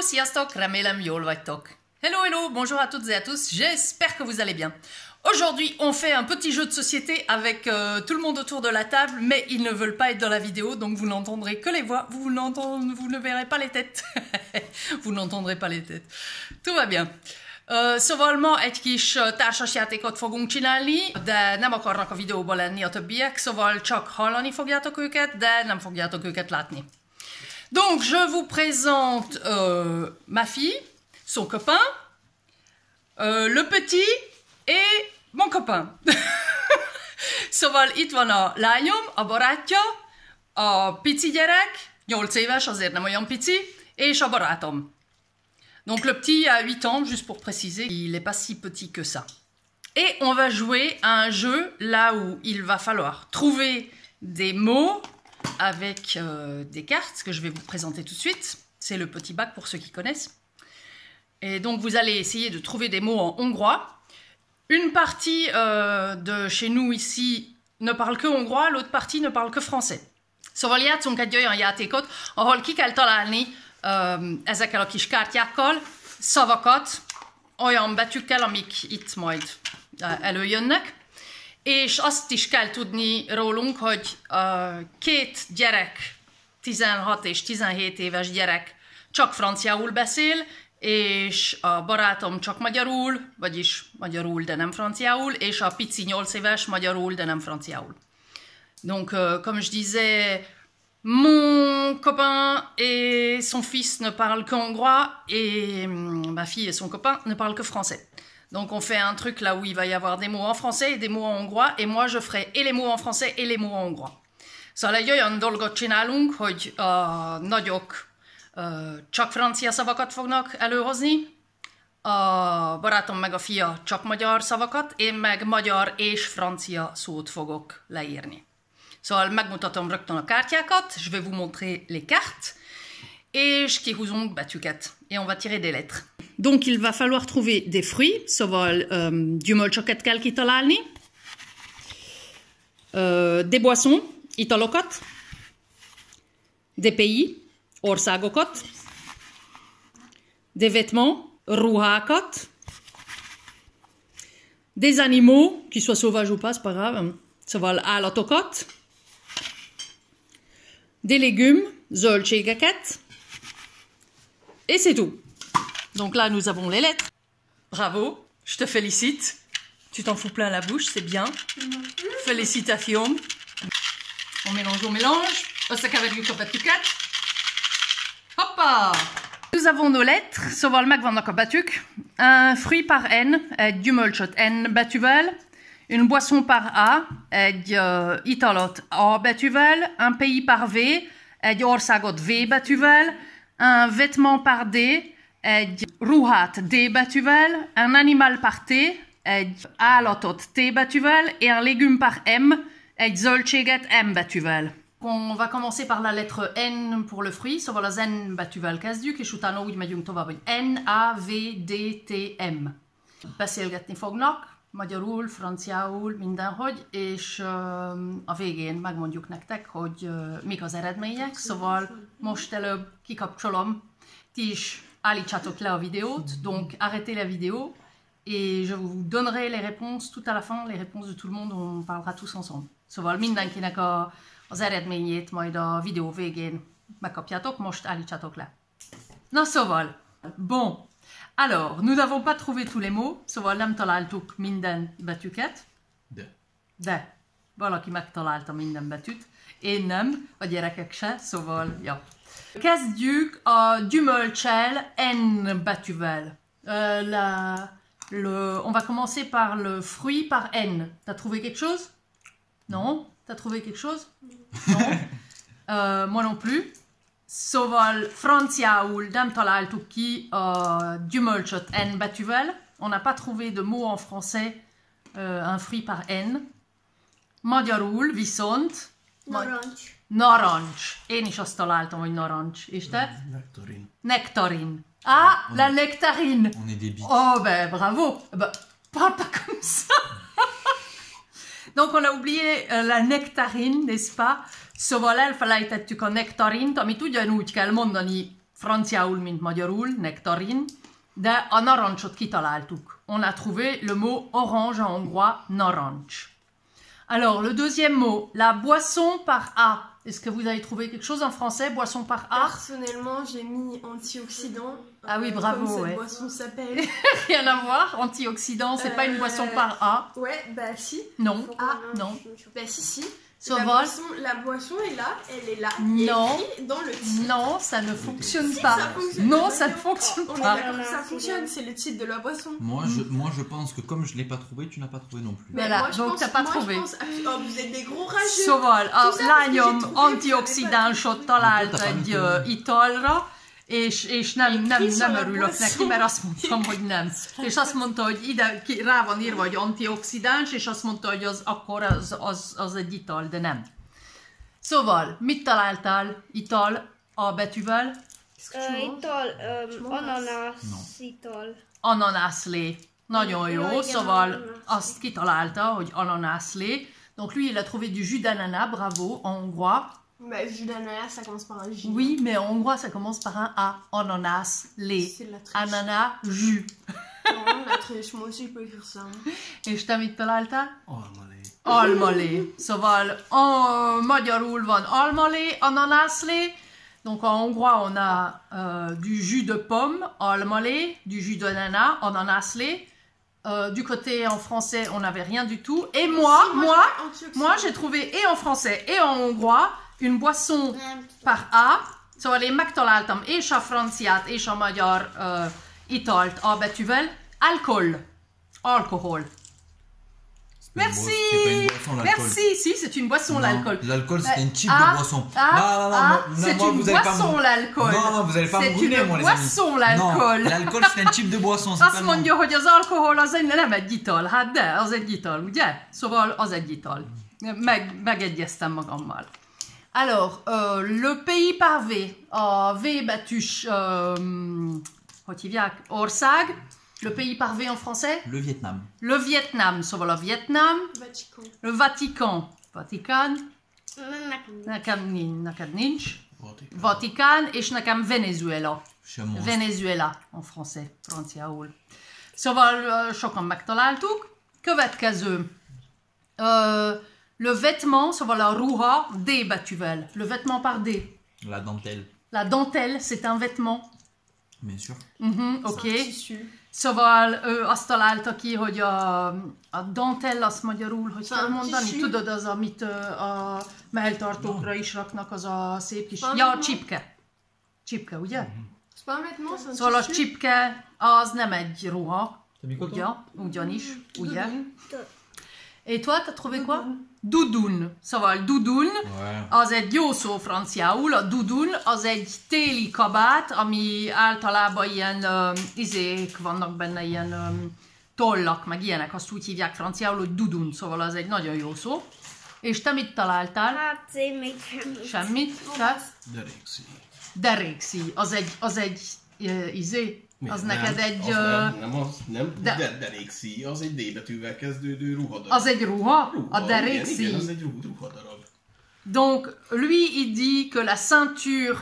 sziasztok, remélem jól vagytok. Hello, bonjour à toutes et à tous, j'espère que vous allez bien. Aujourd'hui, on fait un petit jeu de société avec tout le monde autour de la table, mais ils ne veulent pas être dans la vidéo, donc vous n'entendrez que les voix, vous ne verrez pas les têtes. Vous n'entendrez pas les têtes. Tout va bien. Szóval ma egy kis társasjátékot fogunk csinálni, de nem akarnak a videóban lenni a többiek, szóval csak hallani fogjátok őket, de nem fogjátok őket látni. Donc, je vous présente ma fille, son copain, le petit et mon copain. Szóval itt van a lányom, a barátja, a pici gyerek, 8 éves, azért nem olyan pici, és a barátom. Donc le petit a 8 ans, juste pour préciser, il n'est pas si petit que ça. Et on va jouer à un jeu là où il va falloir trouver des mots avec des cartes que je vais vous présenter tout de suite. C'est le petit bac pour ceux qui connaissent. Et donc vous allez essayer de trouver des mots en hongrois. Une partie de chez nous ici ne parle que hongrois, l'autre partie ne parle que français. Szóval játszunk egy olyan játékot, ahol ki kell találni ezekkel a kis kártyákkal szavakat, olyan betűkkel, amik itt majd előjönnek, és azt is kell tudni rólunk, hogy két gyerek, 16 és 17 éves gyerek csak franciául beszél, és a barátom csak magyarul, vagyis magyarul, de nem franciául, és a pici 8 éves magyarul, de nem franciául. Donc, comme je disais, mon copain et son fils ne parlent que hongrois et ma fille et son copain ne parlent que français. Donc on fait un truc là où il va y avoir des mots en français et des mots en hongrois, et moi je ferai et les mots en français et les mots en hongrois. Szóval egy olyan dolgot csinálunk, hogy a nagyok csak francia szavakat fognak előhozni, a barátom meg a fia csak magyar szavakat, én meg magyar és francia szót fogok leírni. Szóval megmutatom rögtön a kártyákat, je vais vous montrer les cartes, és kihúzunk betűket, et on va tirer des lettres. Donc il va falloir trouver des fruits, szóval gyümölcsöket kell kitalálni, des boissons, italokat, des pays, országokat, des vêtements, ruhákat, des animaux, qu'ils soient sauvages ou pas, c'est pas grave, szóval állatokat, des légumes, zöldségeket, et c'est tout. Donc là, nous avons les lettres. Bravo, je te félicite. Tu t'en fous plein la bouche, c'est bien. Félicitations. On mélange. Összekeverjük a betűket. Hoppa! Nous avons nos lettres, szóval megvannak a betűk. Un fruit par N, egy gyümölcsöt N betűvel. Une boisson par A, egy italot A betűvel. Un pays par V, egy országot V betűvel. Un vêtement par D, egy ruhát D betűvel. Un animal par T, egy állatot T betűvel. Et un légume par M, egy zöldséget M betűvel. On va commencer par la lettre N pour le fruit, szóval az N betűvel kezdjük, és utána úgy megyünk tovább, hogy N, A, V, D, T, M. Beszélgetni fognak, magyarul, franciául, mindenhogy, és a végén megmondjuk nektek, hogy mik az eredmények, szóval most előbb kikapcsolom, ti is állítsátok le a vidéót, donc arrêtez la vidéo, et je vous donnerai les réponses tout à la fin, les réponses de tout le monde, on parlera tous ensemble. Szóval mindenkinek az eredményét majd a vidéó végén megkapjátok, most állítsátok le. Na szóval, bon. Alors, nous n'avons pas trouvé tous les mots, szóval nem találtuk minden betűket. De. Valaki megtalálta minden betűt. Én nem, a gyerekek se, szóval, ja. Kezdjük a gyümölcsel N betűvel. On va commencer par le fruit par N. T'as trouvé quelque chose? Non? T'as trouvé quelque chose? Non? Moi non plus. Szóval franciául nem találtuk ki a gyümölcsöt N betűvel. On n'a pas trouvé de mot en français un fruit par N. Magyarul viszont... Narancs. Narancs. Én is azt találtam, hogy narancs. És te? Nectarine. Nectarine. Ah, la nectarine. On est des bites. Oh, ben bravo. Ben, parle pas comme ça. Donc on a oublié la nectarine, n'est-ce pas? Szóval elfelejtettük a nektarint, amit ugyanúgy kell mondani franciául, mint magyarul, nektarin, de a narancsot kitaláltuk. On a trouvé le mot orange en hongrois, narancs. Alors, le deuxième mot, la boisson par A. Est-ce que vous avez trouvé quelque chose en français, boisson par A? Personnellement, j'ai mis antioxydant. Ah oui, bravo, comme ouais. cette boisson s'appelle. Rien à voir, antioxydant, c'est pas une boisson par A. Ouais, bah si. Non, Ah, non. Bah si. Sauvol. La boisson est là, elle est là. Non. Écrit dans le titre. Non, ça ne fonctionne Si, pas. ça fonctionne. Non, ça ne fonctionne On est pas. d'accord que ça fonctionne, c'est le titre de la boisson. Moi, je pense que comme je ne l'ai pas trouvé, tu n'as pas trouvé non plus. Mais Voilà, moi, je donc pense- t'as pas moi, trouvé. je pense- oh, vous êtes des gros rageux. Szóval, Tout ça parce que lányom j'ai trouvé, antioxidánsot talált egy italra, és nem örülök neki, mert azt mondtam, hogy nem. És azt mondta, hogy ide rá van írva, hogy antioxidáns, és azt mondta, hogy akkor az egy ital, de nem. Szóval, mit találtál ital a betűvel? Ital, ananász ital. Ananászlé. Nagyon jó, igen, szóval ananászlé. azt kitalálta, hogy ananászlé. Donc lui, il a trouvé du jus d'ananas, bravo, en hongrois. Bah, jus d'ananas, ça commence par un J. Oui, mais en hongrois, ça commence par un A. Ananas, lé. C'est de la triche. Ananas, jus. Non, la triche, moi aussi je peux écrire ça. Hein. És te mit találtál? Almalé. Almalé. Szóval magyarul van almalé, ananászlé. Donc en hongrois, on a du jus de pomme, almalé, du jus d'ananas, ananászlé. Du côté en français, on n'avait rien du tout. Et moi, j'ai trouvé et en français et en hongrois une boisson par A. Szóval én megtaláltam és a franciát, és a magyar italt A betűvel. Alcohol. Merci. Merci. Si, c'est une boisson, l'alcool. L'alcool, c'est un type de boisson. C'est une boisson, l'alcool. Non, vous allez pas me brûler, moi, les amis. C'est une boisson, l'alcool. Non, l'alcool, c'est un type de boisson. Azt mondja, hogy az alkohol az nem egy ital. Hát de, az egy ital, ugye? Szóval az egy ital. Megegyeztem magammal. Alors, le pays par V. A V betűs, hogy hívják? Ország. Le pays par V en français? Le Vietnam. Le Vietnam. Szóval a Vietnam. Vatican. Le Vatican. Vatikán. Neked nincs. Vatikán, és nekem Venezuela. Venezuela en français, franciául. Szóval sokan megtaláltuk. Következő. Le vêtement, szóval a ruha D betűvel. Le vêtement par D. La dentelle. La dentelle, c'est un vêtement. Bien sûr. Oké. Szóval ő azt találta ki, hogy a dentelle, azt magyarul, hogy kell mondani? Tudod, az, amit a melltartókra is raknak, az a szép kis... Ja, a csipke. Csipke, ugye? C'est pas un vêtement, c'est un Szóval a tissu. csipke az nem egy ruha. Ugye? Ugyanis, ugye? Et toi, t'as trouvé quoi? Dudun. Szóval dudun, az egy jó szó franciául. A dudun az egy téli kabát, ami általában ilyen izék vannak benne, ilyen tollak, meg ilyenek, azt úgy hívják franciául, hogy dudun. Szóval az egy nagyon jó szó. És te mit találtál? Hát én még Semmit? Te? Derékszi. Derékszi. Az egy izé? Az neked egy... Nem, derékszi, az egy D betűvel kezdődő ruhadarab. Az egy ruha? A derékszi? Igen, az egy ruhadarab. Donc, lui, il dit que la ceinture,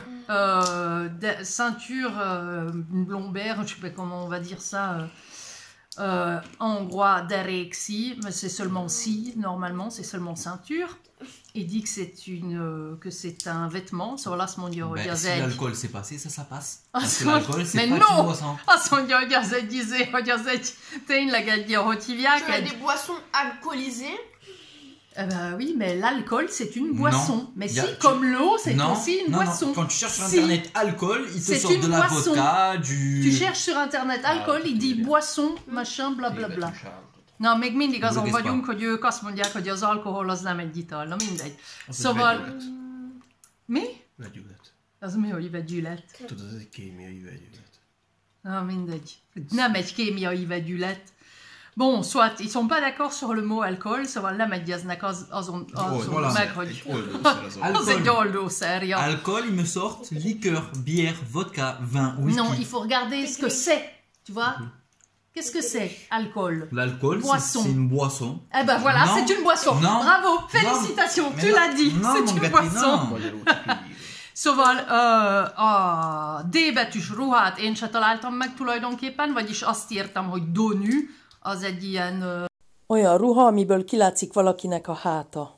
lombaire, je ne sais pas comment on va dire ça en hongrois, derékszi, mais c'est seulement si, normalement, c'est seulement ceinture. Il dit que c'est un vêtement, szóval azt mondja, hogy az Si egy... l'alcool s'est passé, ça passe. Azt Parce que mondja, l'alcool, c'est mais pas non! une boisson. Azt mondja, hogy az egy izé, hogy az egy tényleg egy, hogy hívják? Tu as des boissons alcoolisées. Eh ben oui, mais l'alcool, c'est une boisson. Non. Mais Y a- si, comme l'eau, c'est Non, aussi une non, boisson. non. Quand tu cherches sur Si. internet alcool, il te C'est sort une de la boisson. vodka, du... Tu cherches sur internet alcool, il dit boisson, machin, blablabla. Na, még mindig azon Burgess vagyunk, van. hogy ők azt mondják, hogy az alkohol az nem egy ital. Na mindegy. Az Szóval... egy vegyület. Mi? Vegyület. Az mi, hogy vegyület? Tudod, ez egy kémiai vegyület. Na mindegy. Nem egy kémiai vegyület. Bon, soit, ils sont pas d'accord sur le mot alcool, szóval nem egyeznek azon Voilà. meg, hogy Egy oldószer az az egy oldószer, ja. Alcool, ils me sortent liqueur, bière, vodka, vin, whisky. Non, il faut regarder ce que c'est, tu vois. Qu'est-ce que c'est, alcool? L'alcool, Boisson. c'est une boisson. Eh ben voilà, Non. c'est une boisson. Non. Bravo, Non. félicitations, Mais tu non. l'as dit, Non, c'est mon une gâté, boisson. non. magyarul csak így írva. Szóval a D betűs ruhát én se találtam meg tulajdonképpen, vagyis azt írtam, hogy donű, az egy ilyen... Olyan ruha, amiből kilátszik valakinek a háta.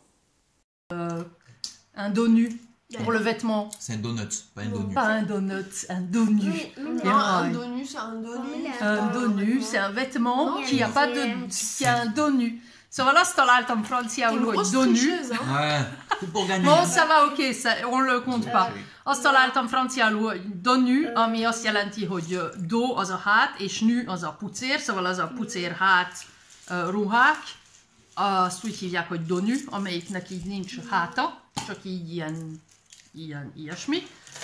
un donnu pour le vêtement. C'est un donut, pas un donut. Pas un donut, un donnu. Non, un donut, c'est un donut. Un donnu, c'est un vêtement qui a pas de... qui a un donnu. Szóval azt találtam franciául, hogy donnu. Ouais, tout pour gagner. Bon, ça va, ok, ça, on le compte pas. Azt találtam franciául, hogy donnu, ami azt jelenti, hogy do az a hát, és nü az a pucér, szóval az a pucér hát ruhák. Azt úgy hívják, hogy donnu, amelyiknek így nincs háta, csak így ilyesmi.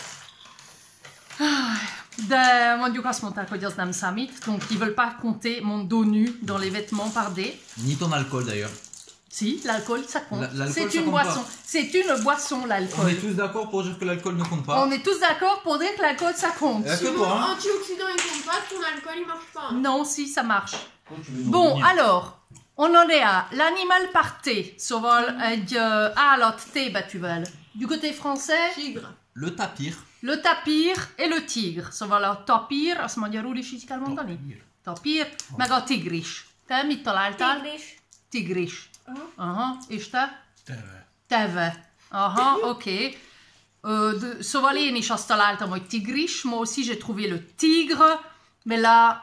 De mondjuk azt mondták, hogy az nem számít, donc ils veulent pas compter mon dos nu dans les vêtements par D. Ni ton alcool d'ailleurs. Si, l'alcool, ça compte. L'alcool, C'est une boisson. C'est une boisson, On l'alcool. est tous d'accord pour dire que l'alcool ne compte pas. On est tous d'accord pour dire que l'alcool, ça compte. Que Sinon, toi, hein. antioxydant, il compte pas, ton alcool, il marche pas. Non, si, ça marche. Quand tu veux nous Bon, revenir. alors, on en est à l'animal par T. Szóval egy állat T betűvel. Du côté français, Tigre. Le tapir. le tapir et le tigre. Szóval a tapir, azt magyarul is így kell mondani? Tapir, meg a tigris. Te mit találtál? Tigris. Tigris. Aha, és te? Teve. Teve. Aha, oké. Szóval én is azt találtam, hogy tigris. Moi aussi j'ai trouvé le tigre. Mais là,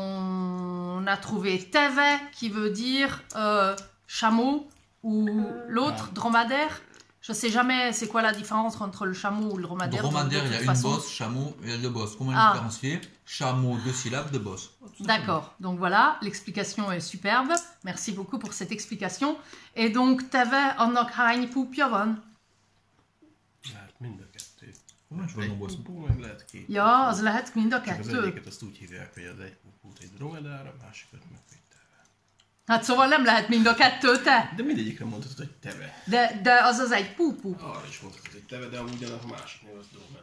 on a trouvé teve, qui veut dire chameau, ou l'autre, dromadaire. Je sais jamais c'est quoi la différence entre le chameau ou le dromadaire. Dromadaire, il y a toute une façon. bosse, chameau, il y a deux bosses. Comment Ah. les différencier? Chameau, 2 syllabes, 2 bosses. D'accord, donc voilà, l'explication est superbe. Merci beaucoup pour cette explication. Et donc, teve annak hány púpja van? Lehet mind a kettő. Comment tu vois Egy nos boss? pupú, meg lehet két. Ja, az lehet mind a Csak az kettő. egyiket azt úgy hívják, hogy az egy pupút egy dromedár, a másikat meg egy teve. Hát szóval nem lehet mind a kettő, te. De mindegyikre mondhatod, hogy teve. De az az egy púpú. Arra is mondhatod, hogy teve, de amúgy annak a másiknél az dromedár.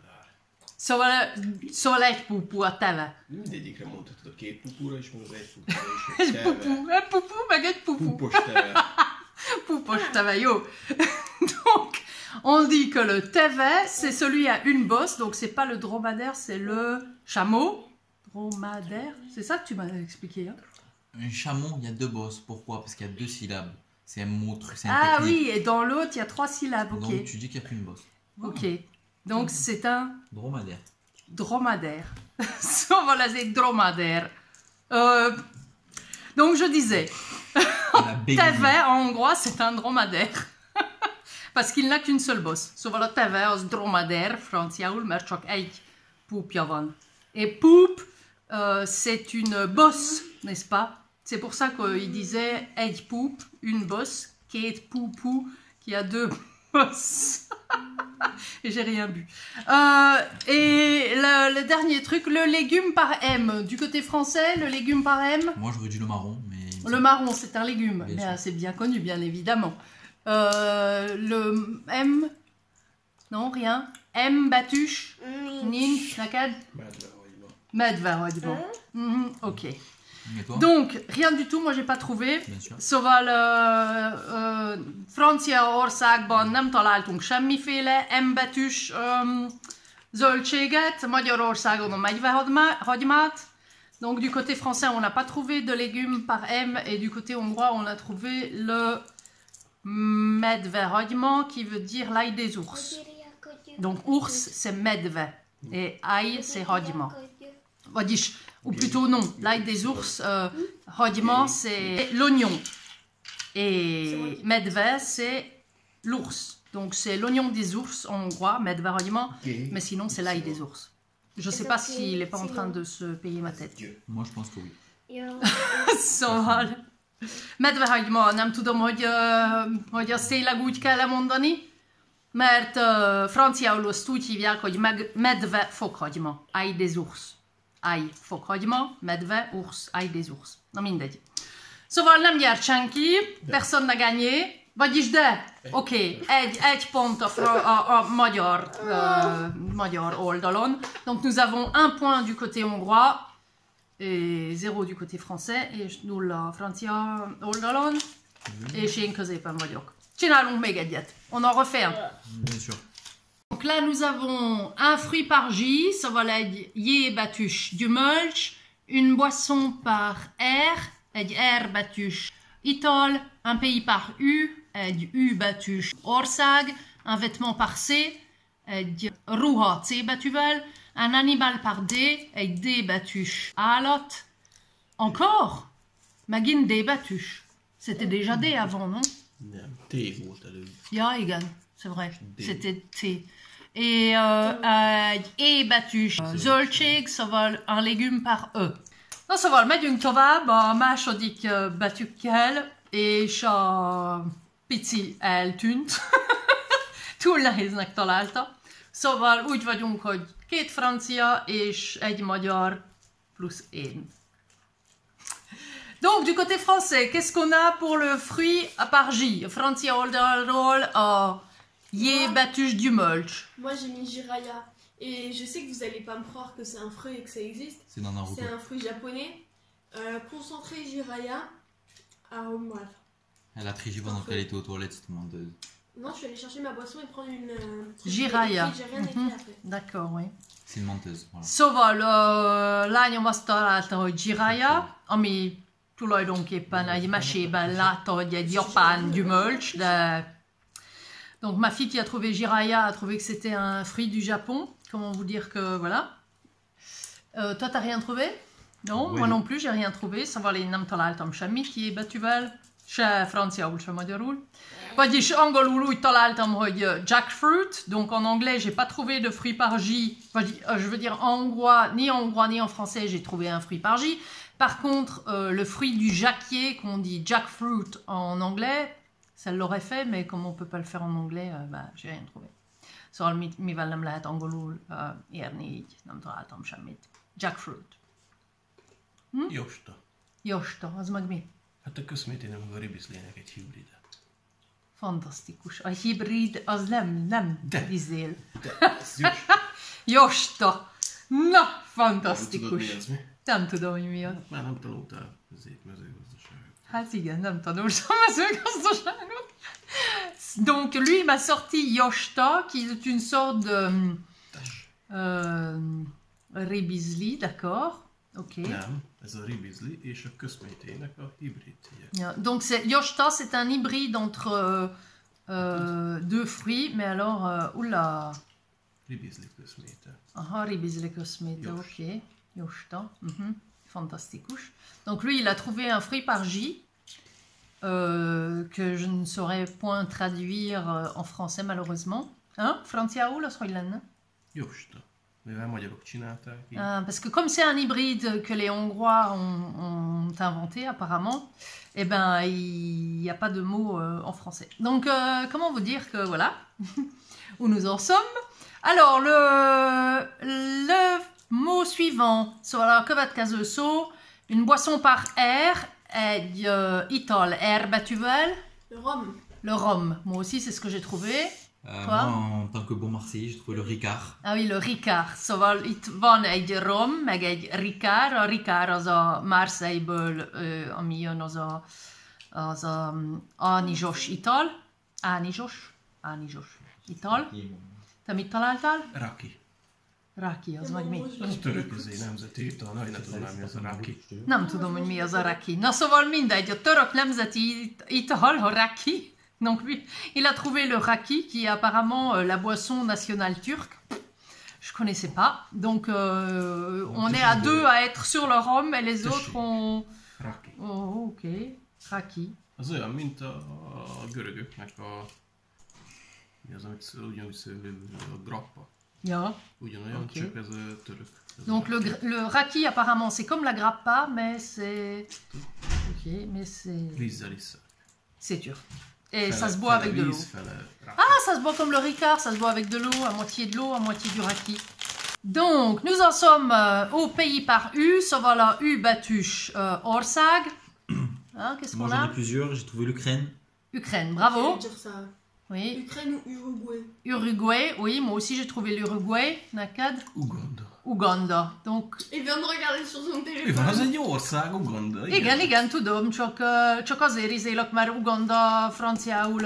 Szóval egy púpú a teve. De mindegyikre mondhatod a két pupúra is, meg az egy pupúra is, hogy Egy teve. pupú, meg egy pupú. Pupos teve. Poupos teve, yo. Donc, on dit que le teve, c'est celui à une bosse, donc c'est pas le dromadaire, c'est le chameau. Dromadaire, c'est ça que tu m'as expliqué, hein? Un chameau, il y a 2 bosses. Pourquoi? Parce qu'il y a 2 syllabes. C'est un mot, c'est un Ah technique. oui, et dans l'autre, il y a 3 syllabes, ok. Donc tu dis qu'il n'y a qu'une bosse. Ok, donc c'est un Dromadaire. dromadaire. Voilà, c'est dromadaire. Donc je disais, La bégayée. teve en hongrois, c'est un dromadaire. Parce qu'il n'a qu'une seule bosse. Szóval a teve az dromadaire franciául, mert csak egy púpja van. Et poupe, c'est une bosse, n'est-ce pas? C'est pour ça qu'il disait egy poupe, une bosse, két poupou, qui a 2 bosses. Et j'ai rien bu. Et le dernier truc, le légume par M. Du côté français, le légume par M. Moi j'aurais dit le marron, mais. Le marron, c'est un légume. Bien Bien, sûr. c'est bien connu, bien évidemment. Le M. Non, rien. M, Batuche. Nin, Nakad. Medvehagyma. Medvehagyma. Ok. Et toi? Donc, rien du tout, moi j'ai pas trouvé. Bien sûr. Szóval Franciaországban nem találtunk semmiféle M betűs zöldséget, Magyarországon a medvehagymát. Donc du côté français, on n'a pas trouvé de légumes par M, et du côté hongrois, on a trouvé le medvehagyma, qui veut dire l'ail des ours. Donc ours, c'est medve, et ail, c'est hagyma. Vagyis, ou plutôt non, l'ail des ours, hagyma, c'est l'oignon. Et medve, c'est l'ours. Donc c'est l'oignon des ours en hongrois, medvehagyma, mais sinon c'est l'ail des ours. Je sais pas s'il est pas en train de se payer ma tête. Moi je pense que oui. Szóval, medvehagyma, nem tudom, hogy azt tényleg úgy kell lemondani, mert franciául azt úgy hívják, hogy medve fokhagyma, ail des ours. Ail fokhagyma, medve, ours, ail des ours. Na mindegy. Szóval nem nyert senki, personne n'a gagné, vagyis de, oké, egy pont a magyar oldalon. Donc nous avons un point du côté hongrois, et 0 du côté français, és 0 a francia oldalon, és én középen vagyok. Csinálunk még egyet. On en refait un. Bien sûr. Donc là, nous avons un fruit par J, ça va être J batuche du mulch, une boisson par R, R batuche Itol, un pays par U, U batuche Orsag, un vêtement par C, Ruha C batuvel, un animal par D, D batuche Alot, encore, Magin D batuche. C'était déjà D avant, non? Nem, T volt előbb. Ja, igen, c'est vrai, c'était T. Et E batuche zöldség, szóval un légume par E. Na szóval megyünk tovább a második betűkkel, és a pici eltűnt. Túl nehéznek találta. Szóval úgy vagyunk, hogy 2 francia és 1 magyar plusz én. Donc, du côté français, qu'est-ce qu'on a pour le fruit par J? Francia oldalról a J batuche du mulch. Moi j'ai mis Jiraya. Et je sais que vous allez pas me croire que c'est un fruit et que ça existe. C'est dans Naruto. C'est un fruit japonais. Concentré Jiraya. Arôme bref. Elle a triché pendant qu'elle était aux toilettes, cette menteuse. Non, je suis allée chercher ma boisson et prendre une. Jiraya. J'ai rien écrit après. D'accord, oui. C'est une menteuse. Voilà. Szóval lányom azt találta, hogy Jiraya, ami tulajdonképpen egy mesében látta, hogy egy japán gyümölcs, de... Donc ma fille qui a trouvé Jiraya a trouvé que c'était un fruit du Japon. Comment vous dire que voilà. Toi t'as rien trouvé? Non, oui. Moi non plus j'ai rien trouvé. Szóval én nem találtam semmit kiébetűvel, se franciaul, se magyarul. Vagyis angolul úgy találtam, hogy jackfruit. Donc en anglais j'ai pas trouvé de fruit par J. Je veux dire en hongrois ni en français j'ai trouvé un fruit par J. Par contre le fruit du jacquier qu'on dit jackfruit en anglais, ça l'aurait fait, mais comme on ne peut pas le faire en anglais, j'ai rien trouvé. Szóval mivel nem lehet angolul érni, így nem találtam semmit. Jackfruit. Josta. Josta, az meg mi? Hát a közmétének a ribizlének egy hibride. Fantasztikus. A hibrid az nem izél. De, ez Josta. Josta. Na, Nem tudod, fantasztikus. mi ez mi? Nem tudom, hogy mi az. Már nem tanultál ezért mezőgazdaságot. Hát igen, nem tanultam mezőgazdaságot. Donc lui il m'a sorti Josta, qui est une sorte de ribizli, d'accord. Ok. Nem, ez a ribizli és a közmétének a hibridje. Yeah. Donc Josta, c'est un hybride entre deux fruits, mais alors, oula. Ribizli közméte. Aha, ribizli közméte, ok. Josta, fantastikus. Donc lui, il a trouvé un fruit par J, que je ne saurais point traduire en français malheureusement. Hein? Franciaul, az hogy lenne? Josta. Mivel magyarok csinálták így. Parce que comme c'est un hybride que les Hongrois ont inventé apparemment, eh ben il n'y a pas de mot en français. Donc comment vous dire que voilà où nous en sommes. Alors le mot suivant, szóval a következő szó, une boisson par R, egy ital R betűvel. Le rhum. Le rhum, moi aussi c'est ce que j'ai trouvé. Moi, en tant que bon Marseillais, j'ai trouvé le Ricard. Ah oui, le Ricard. Szóval itt van egy rom, meg egy Ricard. A Ricard az a Marseille-ből, ami jön, az a ánizsos ital. Ánizsos ital. Te mit találtál? Raki. Raki, az meg mi? Az török nemzeti ital, nem tudom, mi az a raki. Nem tudom, hogy mi az a raki. Na szóval mindegy, a török nemzeti ital, a raki. Donc lui, il a trouvé le raki, qui est apparemment la boisson nationale turque. Je connaissais pas. Donc on est à deux à être sur le rhum et les autres ont... Raki. Oh, ok. Raki. Az olyan, mint a görögöknek a... Mi az, amit ugyanúgy a grappa. Ja. Ugyanolyan, Okay. csak ez a török. Donc le raki apparemment c'est comme la grappa, mais c'est... Ok, mais c'est... Vízzel isszák. C'est turc. Et ça se boit avec de l'eau. Fele raki. Ah, ça se boit comme le Ricard, ça se boit avec de l'eau, à moitié de l'eau, à moitié du raki. Donc, nous en sommes au pays par U, ça va la U batuche Orsag. Hein, qu'est-ce Moi qu'on j'en a? ai plusieurs, j'ai trouvé l'Ukraine. Ukraine, bravo. J'allais dire ça. Oui. Ukraine ou Uruguay. Uruguay, oui, moi aussi j'ai trouvé l'Uruguay. Nakad. Uganda. Uganda. Donc, Il vient de regarder sur son Mi van, az téléphone. egy ország, Uganda. igen, tudom, csak azért izélek, mert Uganda franciául az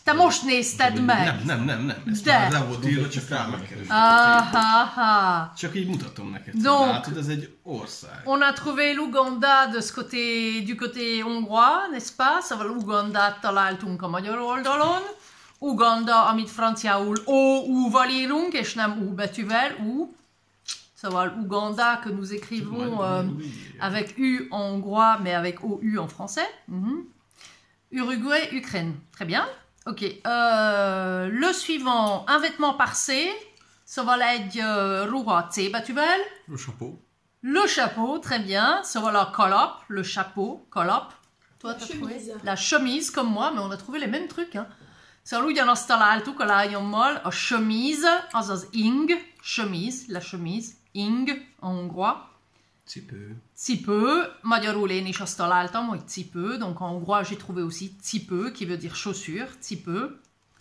Te most nézted meg. Nem. Ezt De. már le volt írva, csak rá megkerestem. Ah. Csak így mutatom neked. Donc. Látod, ez egy ország. On a trouvé l'Ouganda de ce côté, du côté hongrois, n'est-ce pas? Szóval Ugandát találtunk a magyar oldalon. Uganda, amit franciául O-U-val írunk, és nem U betűvel, U. Szóval Uganda, que nous écrivons avec U en hongrois, mais avec O-U en français. Uruguay, Ukraine. Très bien. Ok. Le suivant, un vêtement parcé. Szóval egy ruha C betűvel. Le chapeau. Le chapeau, très bien. Szóval a kalap, le chapeau, kalap. Toi, t'as trouvé? chemise. La chemise, comme moi, mais on a trouvé les mêmes trucs. Hein. Szóval ugyanazt találtuk a lányommal, a chemise, azaz ing, chemise, la chemise, ing, en hongrois. Cipő. Cipő, magyarul én is azt találtam, hogy cipő, donc en hongrois j'ai trouvé aussi cipő, qui veut dire chaussure, cipő.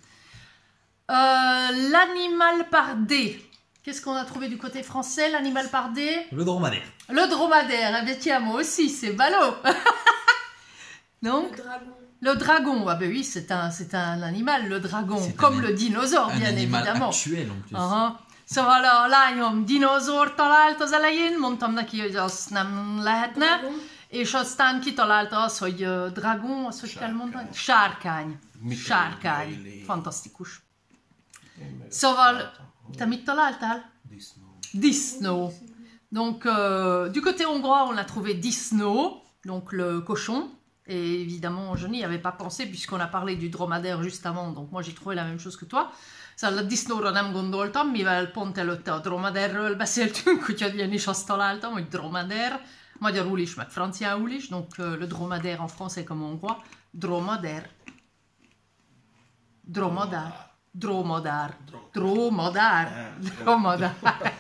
L'animal par D. Qu'est-ce qu'on a trouvé du côté français, l'animal par D? Le dromadaire. Le dromadaire, eh bien tiens, moi aussi, c'est ballot. Donc, Le dragon. le dragon, ah ben oui, c'est un animal, le dragon, C'est comme un- le dinosaure, Un bien animal évidemment. actuel en plus. Aha. Szóval a lányom dinozór talált az elején, mondtam neki, hogy azt nem lehetne, Dragon. és aztán kitalálta az, hogy dragon, azt hogy kell mondani? Sárkány. Sárkány. Mikkelélé. Fantasztikus. Szóval, te mit találtál? Disznó. Disno. Donc, du côté hongrois, on a trouvé Disno, donc le cochon. Et évidemment, je n'y avais pas pensé puisqu'on a parlé du dromadaire juste avant. Donc, moi, j'ai trouvé la même chose que toi. Szóval a disznóra nem gondoltam, mivel pont előtte a dromaderről beszéltünk, úgyhogy én is azt találtam, hogy dromader, magyarul is, meg franciául is. Donc, le dromadaire en français comme en hongrois. Dromadaire. Dromadaire. Dromadaire. Dromadaire. Dromadaire.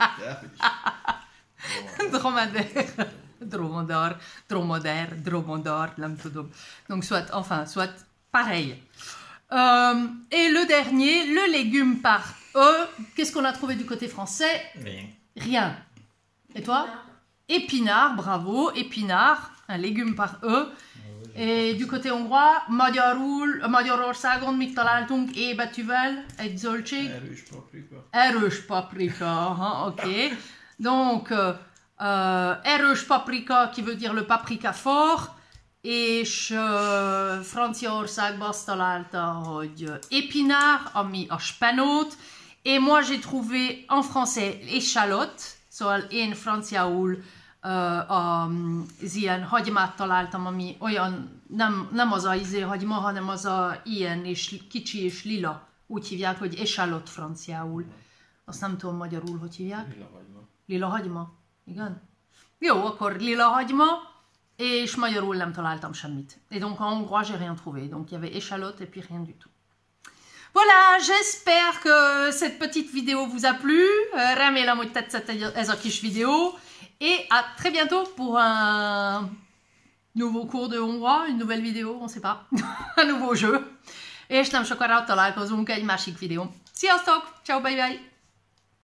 Dromadaire. Dromadaire. Dromadaire. Dromadaire. Nem tudom. Donc, soit pareil. Et le dernier, le légume par E. Qu'est-ce qu'on a trouvé du côté français? Rien. Rien. Et toi? Épinard, bravo. Épinard, un légume par E. Et du côté hongrois, Magyarországon mit találtunk E betűvel? Egy zöldség? Erős paprika. Erős paprika, aha, ok. Donc, erős paprika, qui veut dire le paprika fort, és Franciaországban azt találta, hogy épinár, ami a spenót, et moi j'ai trouvé en français échalote, szóval én franciául az ilyen hagymát találtam, ami olyan, nem az a hagyma, hanem az a ilyen és kicsi és lila. Úgy hívják, hogy échalote franciául. Azt nem tudom magyarul, hogy hívják. Lila hagyma. Lila hagyma? Igen? Jó, akkor lila hagyma, és magyarul nem találtam semmit. Et donc en hongrois, j'ai rien trouvé. Donc il y avait échalote et puis rien du tout. Voilà, j'espère que cette petite vidéo vous a plu. Remélem, hogy tetszett ez a kis videó. Et à très bientôt pour un nouveau cours de hongrois, une nouvelle vidéo, on sait pas, un nouveau jeu. És nem sokára találkozunk egy másik videón. Sziasztok! Ciao, bye bye!